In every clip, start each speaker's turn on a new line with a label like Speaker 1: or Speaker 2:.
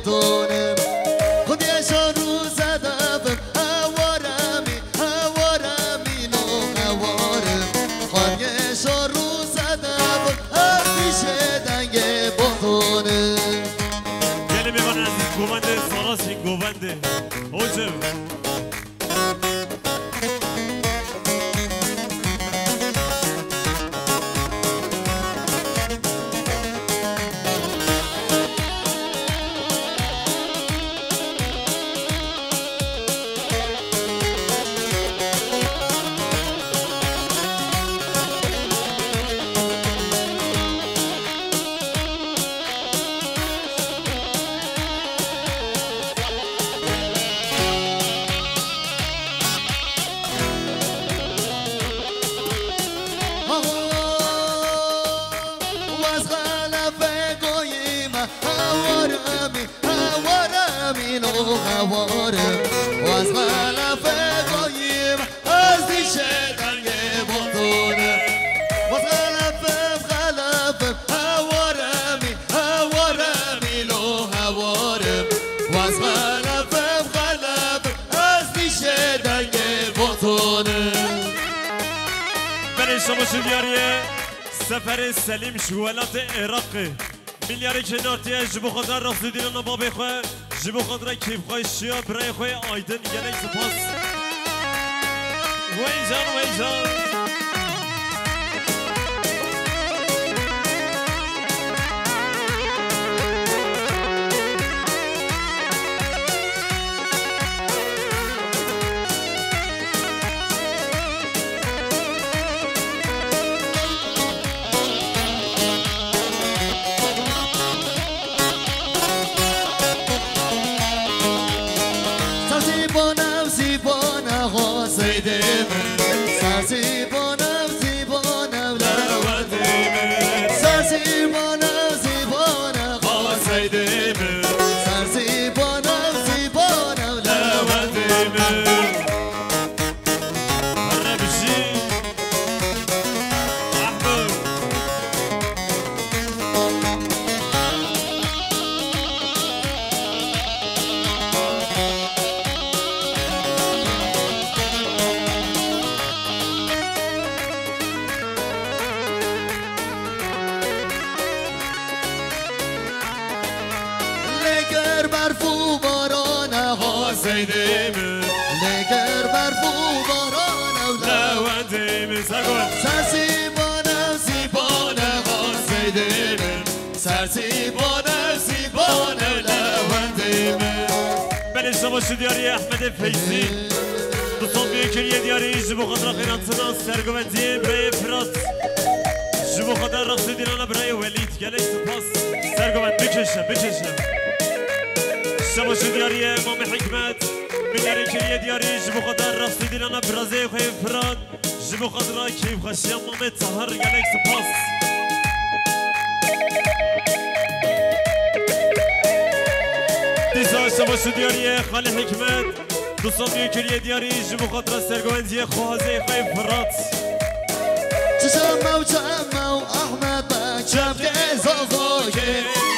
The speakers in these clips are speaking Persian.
Speaker 1: بطونم خودیشان رو زدم هوارمی نو هوارم خودیشان رو زدم از پیش دنگ بطونم
Speaker 2: گلی میمانه از این گوونده سالاس این گوونده اوجه
Speaker 1: هوارم واز غلف قایم از دیشه دنگ بطونم واز غلف هوارمی نو هوارم واز غلف از دیشه دنگ بطونم
Speaker 2: من شما شدیاریه سفر سلیم شوالات عراق میلیاری کنارتیه جبو خود را رفت دیران بابی خواه جبو خود را کیف خواه شیا برای خواه آیدن گلک سپاس وی جان
Speaker 1: لگر برفو باران
Speaker 2: لوندیم
Speaker 1: سرسیبانم سرسیبانم لوندیم
Speaker 2: بله شما دیاری احمد فیزی دوستان بیکریه دیاری جبو خود را خیرانتنا سرگوندی برای فرات جبو خود را رقص دیرانه برای ولید گلک سپاس سرگوند بکشه شما دیاری امام حکمت میلیاری کریه دیاری جبو خود را رقص دیرانه برازه خوی فرات جبو خود را کیف خوشی امام تهر گلک سپاس دیزا شما دیاری خاله حکمت دوستان بیکریه دیاری جبو خود را سرگوندی خوازه خوی فرات
Speaker 1: چشم احمد بچم که زاغاگه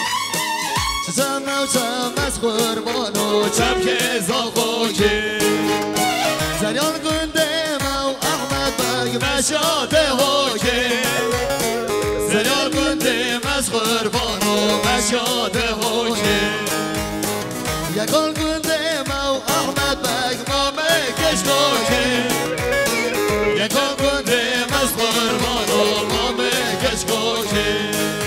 Speaker 1: چشم از قربانو چم که زاغاگه زریان گنده مو احمد بگ مشاده هاگه زریان گنده از قربانو مشاده هاگه یکان گنده مو احمد بگ مامه کشکاگه یکان گنده از قربانو مامه کشکاگه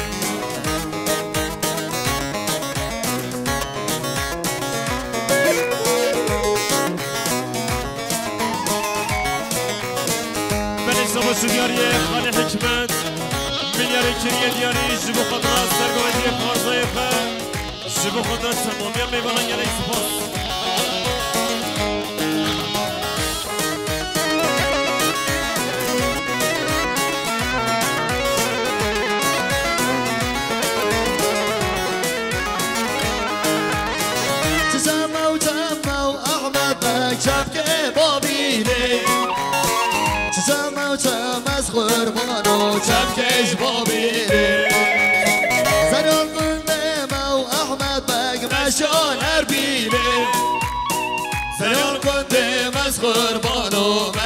Speaker 2: دیاری خاله حکمت میلیاری کریه دیاری جبو خود را سرگوندی خوازه خواه جبو خود را تمامی میبانن گلک سپاس
Speaker 1: چشم احمد بگ چم که بابیله چشم از قربانو چم کش بابیره زنان گنده مو احمد بگ مشا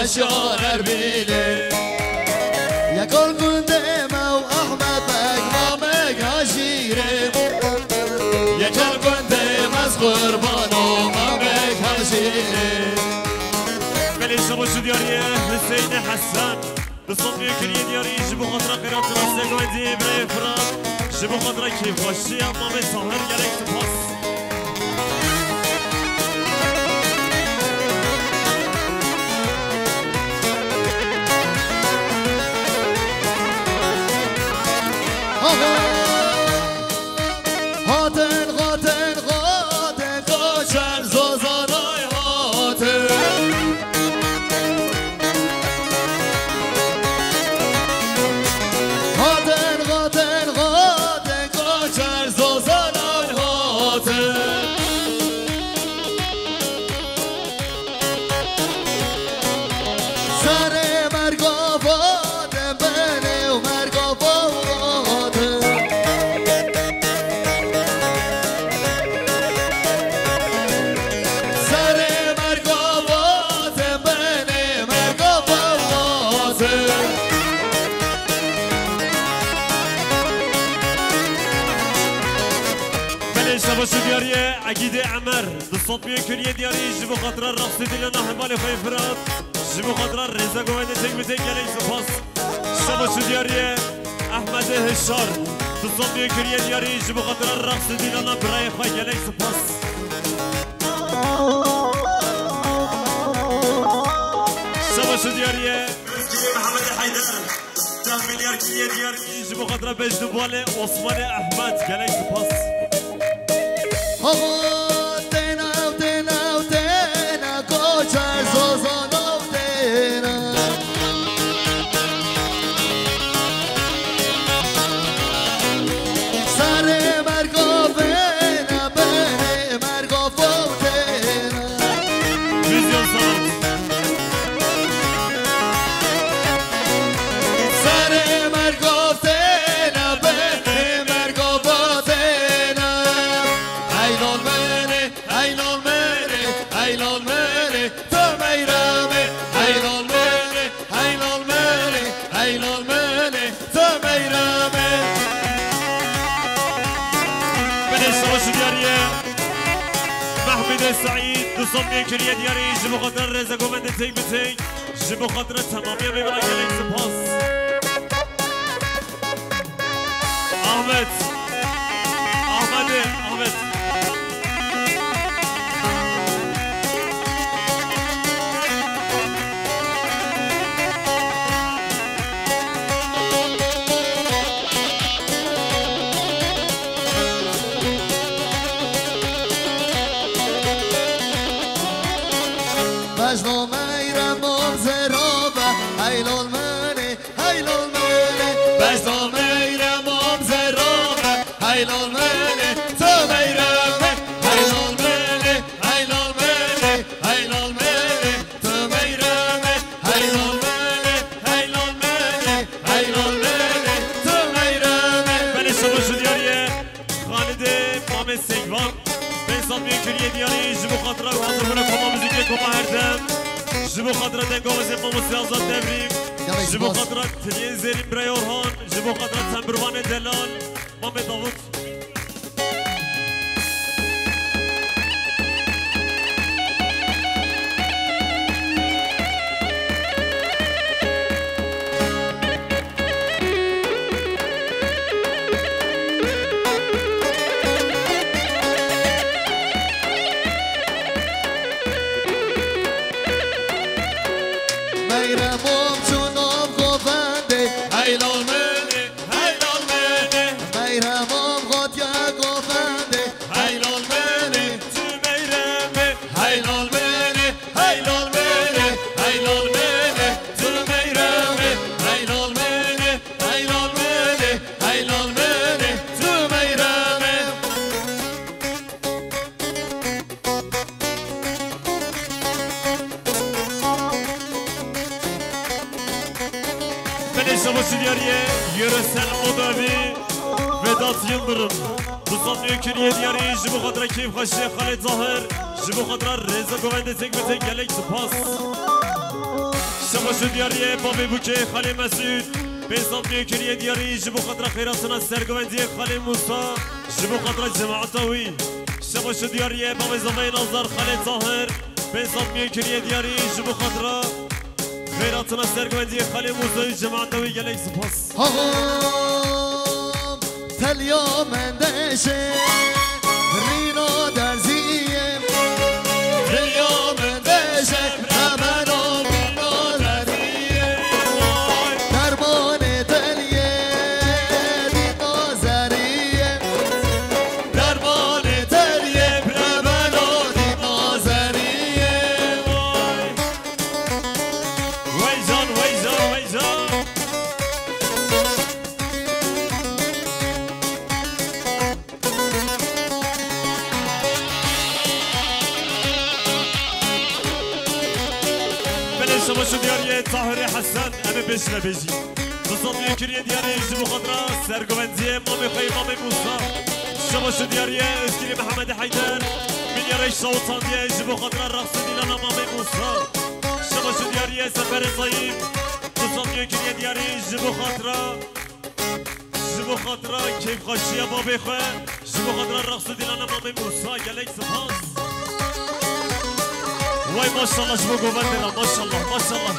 Speaker 1: اشیار اربیله یکال گندم و احمد بگ مامگ هشیره یکال گندم از قربان و مامگ هشیره
Speaker 2: بله شما شو دیاری حسین حسن دوستان بیکری دیاری جبو خاطر قیرات راسته گویدی برای فراد جبو خاطر کیف خوشی اما به ساهر گلک سپاس
Speaker 1: هاتن غاتن غاتن کوچر زوزانای هاتن هاتن غاتن غاتن کوچر زوزانای هاتن سر مرگا بادم بنه و مرگا
Speaker 2: شو دیاری عقیده عمر دوستان بیکری دیاری جبو خاطر رقص دیلنا همال خوی فراد جبو خاطر رضا گوینده تک به تک گلی سپاس شو دیاری احمد هشار دوستان بیکری دیاری جبو خاطر رقص دیلنا برای خوی گلی سپاس شو دیاری محمد حیدر 10 میلیارد کلیه دیاری جبو خاطر بجدوبال عثمان احمد گلی سپاس
Speaker 1: تینا کوچر زوزانو تینا سر مرگا بینه مرگا فوتینا
Speaker 2: ویزیون سانت
Speaker 1: سر مرگا بینه مرگا فوتینا ایلان مره تو میرمه ایلان مره تو میرمه
Speaker 2: بله شما شو دیاریه محمد سعید دوستان بیکریه دیاری جبو خاطر رزا گومنده تک به تک جبو خاطر تمامی میبرا گلک سپاس احمد
Speaker 1: مجنون میرم زرابه ایلان منه مجنون میرم زرابه ایلان منه تو میرمه ایلان منه تو میرمه ایلان منه تو میرمه
Speaker 2: بله شما شو دیاریه خالد مام سیگوان بنسان بیکریه دیاری جبو خاطر حاضر بنا کما موزیکی کما هردم جبو خاطر دنگا وزی ماموسی آزاد تبریم جبو خاطر تلیه زیرین برای اورهان جبو خاطر تنبروان دلال مام داوود
Speaker 1: میرم چونم گوونده ایلان منه میرم خود یا گوونده ایلان منه
Speaker 2: تو میرمه
Speaker 1: ایلان منه تو میرمه ایلان منه تو میرمه
Speaker 2: بله شما شو دیاریه یرسل مداوی ودات یلدرم دوستان بیکریه دیاری جبو خاطر کیف خوشی خالد ظاهر جبو خاطر رزا گوینده تک به تک گلک سپاس شباش دیاری بابی بوچه خالی مسعود بنظام نیکریه دیاری جبو خاطر خیراتنا سرگوندی خالی موسا جبو خاطر جماعتاوی شباش دیاری بابی زمین نظر خالی طاهر بنظام نیکریه دیاری جبو خاطر خیراتنا سرگوندی خالی موسا جماعتاوی گلک سپاس
Speaker 1: آقام تلیا مندشه رینا درزیه تلیا مندشه رمنا بینا لریه درمان تلیه دینا زریه درمان تلیه رمنا دینا زریه
Speaker 2: ویزان ویزان ویزان شباشو دیاری طاهر حسن امه بشنه بجی دوستان یکریه دیاری جبو خضرا سرگوندی مامی خواهی مامی موسا شباشو دیاری اسکری محمد حیدر من یاریش صوتان دیه جبو خضرا رقص دیلانا مامی موسا شباشو دیاری سفر طایب دوستان یکریه دیاری جبو خضرا کیف خوشیه بابی خواه جبو خضرا رقص دیلانا مامی موسا گلک سپاس وای ماشاءالله شبو گوبر دیلا ماشاءالله ماشاءالله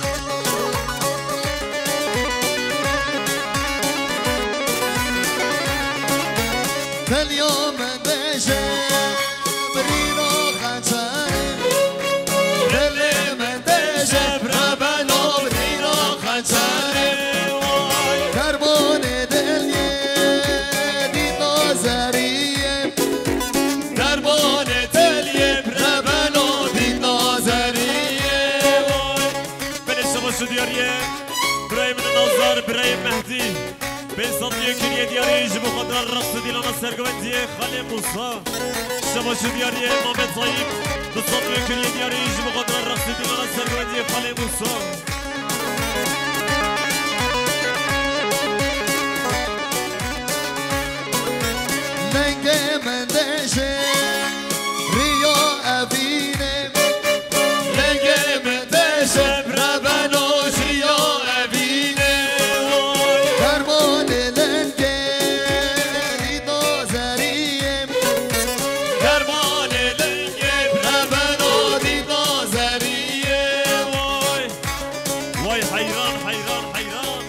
Speaker 1: تلیا مندشه رینا خنچره دل مندشه ربنا رینا خنچره درمان دلیه دینا زریه درمان دلیه ربنا دینا زریه
Speaker 2: شباشو دیاریه برای من نظر برای مهدی بنظام یکریه دیاری جبو خاطر رقص دیلانا سرگوندی خالی موسا شباشو دیاریه مامد طایب بنظام یکریه دیاری جبو خاطر رقص دیلانا سرگوندی خالی موسا
Speaker 1: لنگ مندشه ریا ابینه لنگ مندشه ربناش ریا ابینه درمان لنگ دینا زریه درمان لنگ ربنا دینا زریه
Speaker 2: وای وای حیران حیران حیران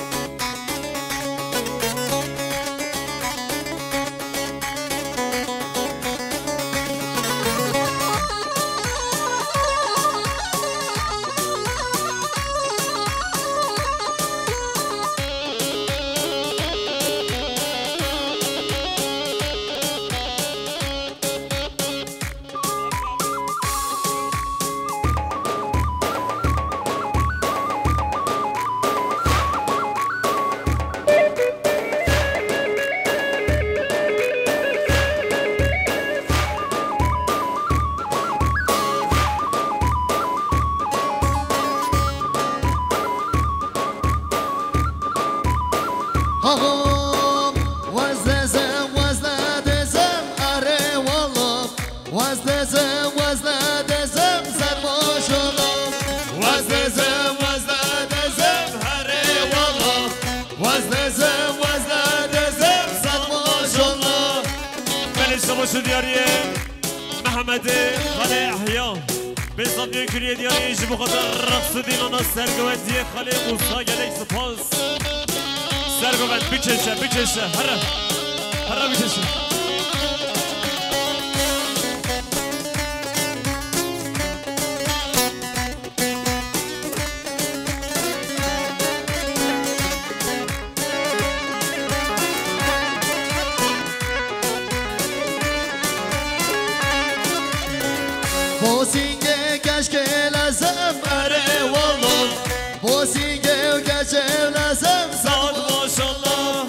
Speaker 1: آقام وزن دزم اره والله وزن دزم سر ماشالله وزن دزم اره والله وزن دزم سر ماشالله
Speaker 2: بله شباشو دیاریه محمد خالی احیا بنظام یکریه دیاری جبو خاطر رقص دیلانا سرگوندی خالی موسا گلک سپاس سرگوند بکشه بکشه هره بکشه
Speaker 1: بوسینگه کشکه لازم اره والله بوسینگه کشکه لازم
Speaker 2: سعد ماشاءالله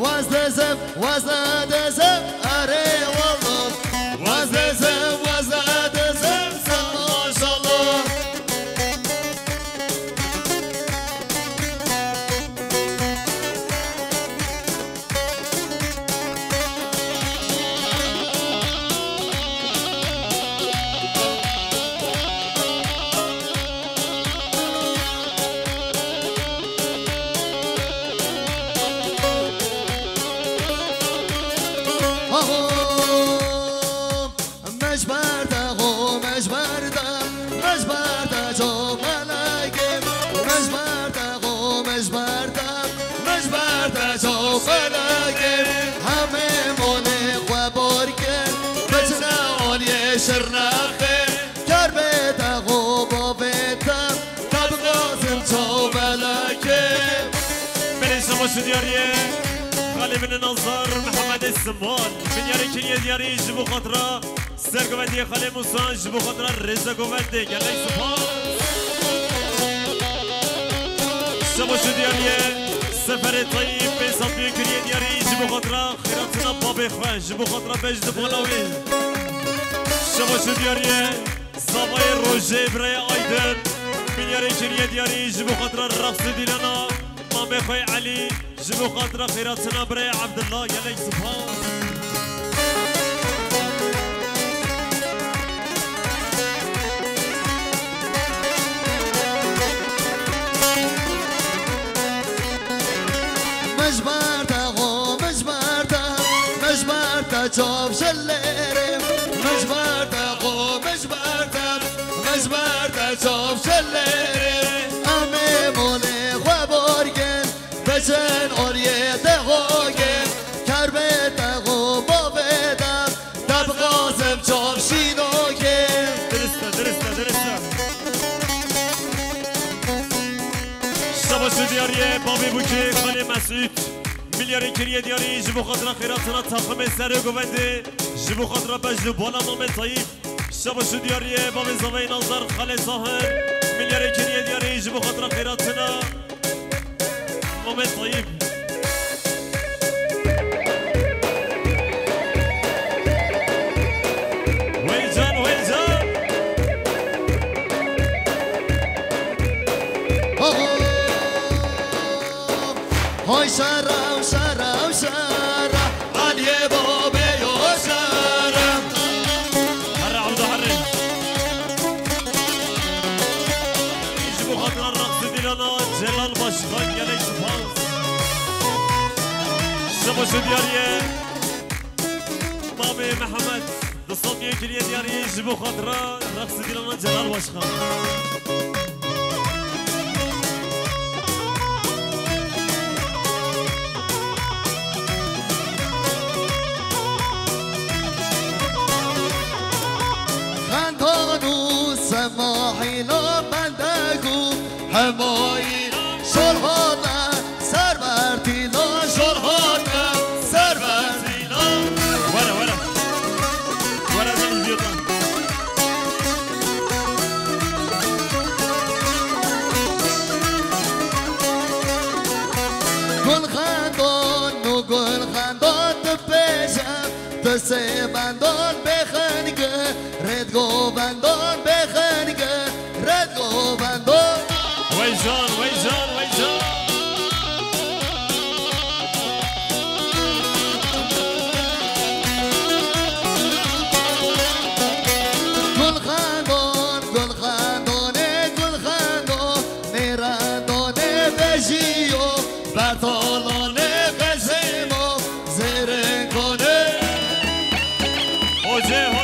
Speaker 1: وزن دزم اره والله وزن دزم سر ماشالله شرناخه كربته غوبا بيته تبغازم توبلكه
Speaker 2: بلش باش دياريه خالي من النظر محمد السمان من ياري كنيا دياري جبو خطرة سرقو بدي خالي موسى جبو خطرة رزق وبدي قال لي سبحان شباش دياريه سفر طيب بين صفي كنيا دياري جبو خطرة خيراتنا بابي خوان جبو خطرة بجد بولاوي شباش دياريه صباي روجي براي ايدن من ياري كنيا دياري جبو خطرة الرقص ديالنا مامي خوي علي جبو خاطر خيراتنا براي عبد الله يا لي سبحان
Speaker 1: مجبرته جوب شليري مجبرته جوب شليري امي مولي خبرگن بجن اوریه دهوگن کربته غوبا بدم تبغازم جوب شینوگن
Speaker 2: درسته شباش دياريه بابي بوكي خالي مسعود ملياري كريه دياري جبو خاطر خيراتنا تاخم سر گوبنده جبو خاطر بجد بالا مامي طيب شباش دياريه بابي زوي نظر خالي صاحب ملياري كريه دياري جبو خاطر خيراتنا مامي طيب
Speaker 1: هاي شارع علي بابي يا شارع
Speaker 2: هرع عودة هرع يجبو خاطر الرقص ديالنا جلال باشخان يا لي سبحان شباش دياريه مامي محمد دصوت يكريه دياري يجبو خاطر الرقص ديالنا جلال باشخان
Speaker 1: سماحي لو بندگو همایی شرحانا سرورتی لو شرحانا سرورتی لو
Speaker 2: ولا زن البيضة
Speaker 1: گل خندان تبیشم تسه بندان بخنگه ردگو بندان بخنگه ردگو بندان
Speaker 2: ويجان
Speaker 1: گل خندان میرندانه بجیو برطالانه قسمو زیرن کنه
Speaker 2: حوزه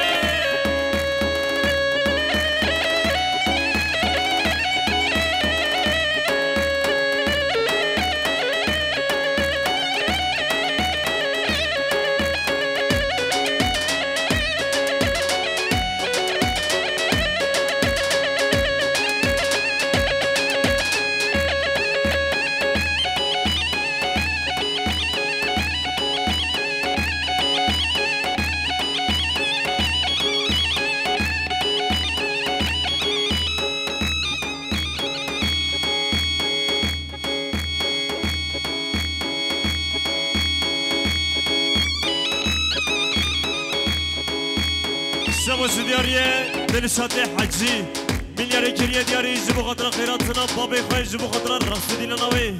Speaker 2: شباش دياريه دلشات حجي مليار كريه دياري جبو خاطر خيراتنا بابي خوي جبو خاطر الرقص ديالنا وي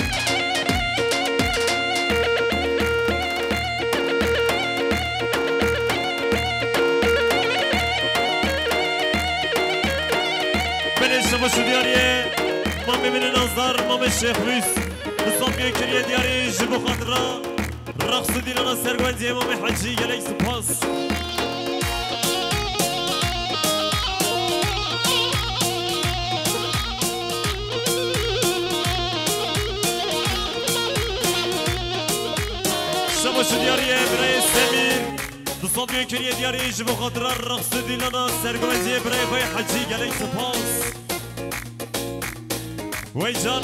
Speaker 2: بلش شباش دياريه مامي من النظر مامي الشيخ لويس بصومي كريه دياري جبو خاطر الرقص ديالنا سرقوان دي مامي حجي يا سباس شباش دياريه براي سمير صابي كريه دياري جبو خاطر الرقص ديالنا سرقوزي براي باي حجي قالي سباس ويجان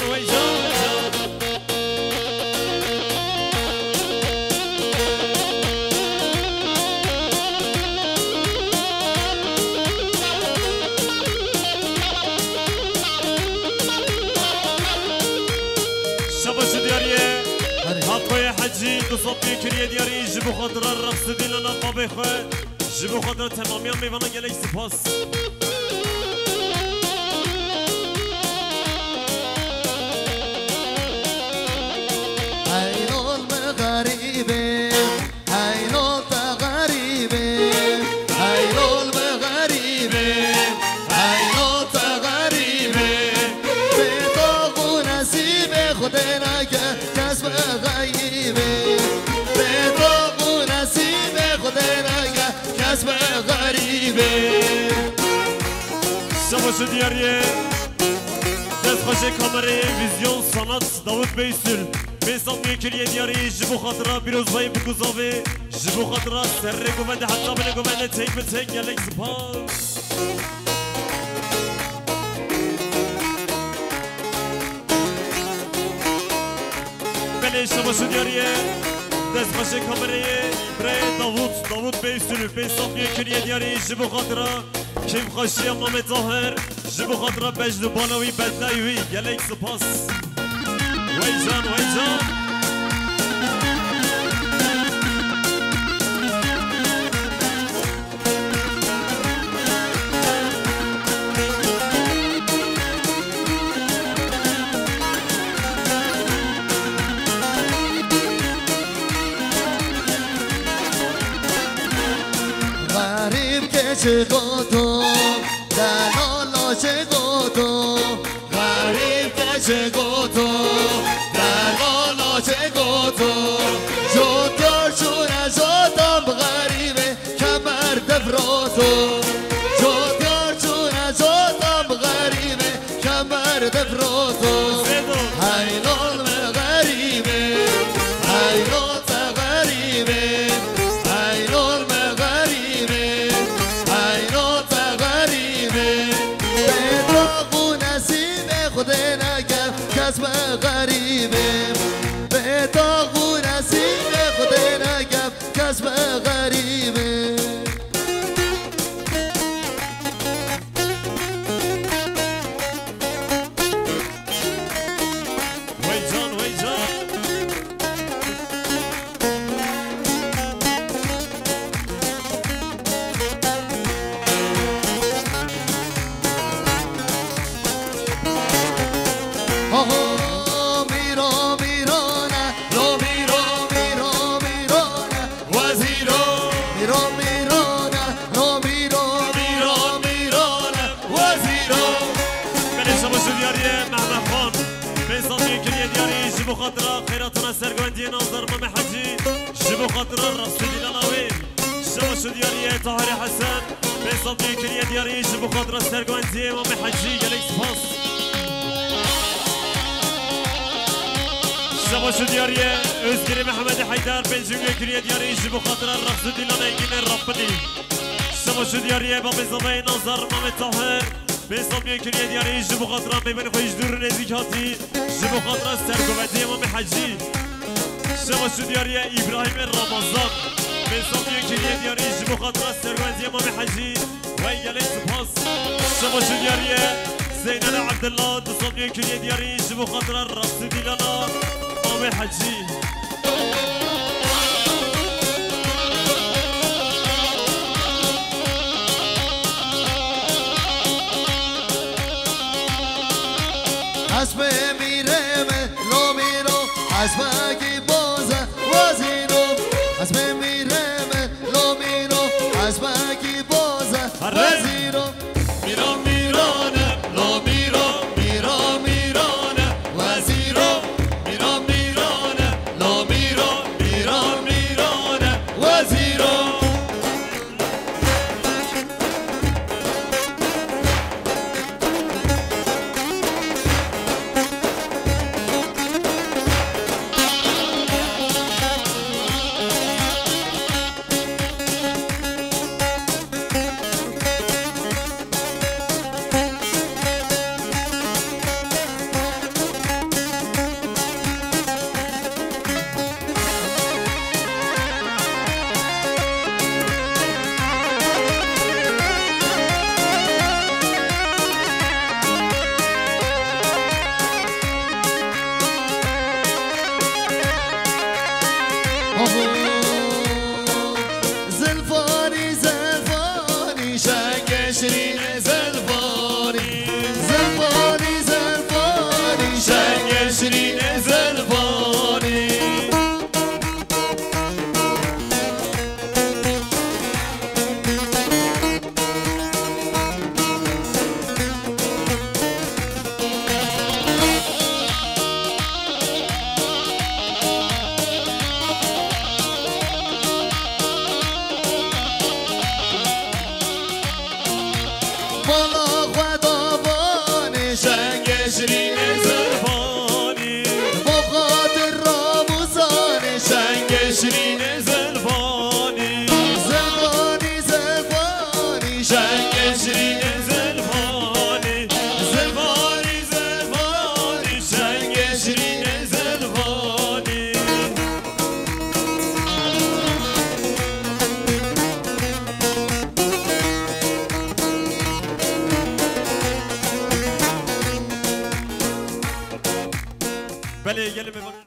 Speaker 2: شباش دياري هاكوي حجي تصبي كريه دياري جبو خاطر الرقص ديالنا بابي خو جبو خاطر تمام يوم ميفانا قالي سباس شباش دياري دست خوش کامره ویزیون سانات داود بیسل بیسان میکریه دیاری جبو خاطره بیروز بای بگوزاوه جبو خاطره سر گومنده حتی بله گومنده تیک به تیک گلک سپاس بله شباش دیاریه دست خوش کامره برای داود بیسل بیسان میکریه دیاری جبو خاطره كيف خشي مامي طاهر جبو خاطره بجد بانوي بدايوي قالك سباس ويجان
Speaker 1: غريب كشغوتو دلالو شغوتو غريب كشغوتو دلالو شغوتو جوتو شورا جوتو بغريبه كمر دفروتو جوتو شورا جوتو بغريبه كمر دفروتو هاي لون غريبه هاي لون غريبه هاي لون كسب غريبه بتاغ ونسيم خدنا جاب كسب غريبه جبو خاطر خيراتنا سرقوندي ناظر مامي حجي جبو خاطر الرقص ديالنا وين شباش ديالي طاهر حسن بيصدي كريه ديالي جبو خاطر سرقوندي مامي حجي قالك سباس شباش ديالي özgürü محمد حيدر بنجوي كريه ديالي جبو خاطر الرقص ديالنا يجينا ربني شباش ديالي بابي زبي ناظر مامي طاهر بيصدي كريه ديالي جبو خاطر بيبن خويش دور نزيكاتي جبو خاطر سرقوندي مامي حجي شباش ديالي ابراهيم رمضان بيصدي كريه ديالي جبو خاطر سرقوندي مامي حجي ويا لي سباس شباش ديالي زينب عبد الله تصدي كريه ديالي جبو خاطر الرقص ديالنا مامي حجي حسب میرم لو میرو حسب کی بازه وزینو حسب میرم لو میرو حسب کی بازه وزینو میرو میرانه لو میرو میرو میرانه وزینو میرو میرانه لو میرو میرو میرانه وزینو شرین زلفانی
Speaker 3: بخاطر راموزان
Speaker 1: شنگ شرین زلفانی
Speaker 3: زلفانی زلفانی
Speaker 1: شنگ شرین زلفانی زلفانی زلفانی شنگ شرین زلفانی بله گلیم